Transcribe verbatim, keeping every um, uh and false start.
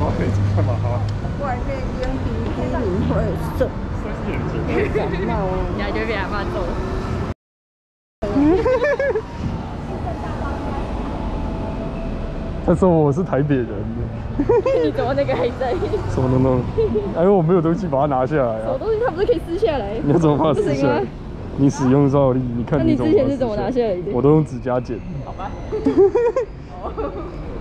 干嘛好？ 外面烟鼻鼻你会射，感冒哦。 你还就被阿妈揍。 他说我是台北人。 你怎么那个还在？ 什么东东？哎呦，我没有东西把它拿下来啊！ 什么东西它不是可以撕下来？ 你要怎么把它撕下来？你使用照例，你看那你之前是怎么拿下来的？ 我都用指甲剪。 好吧。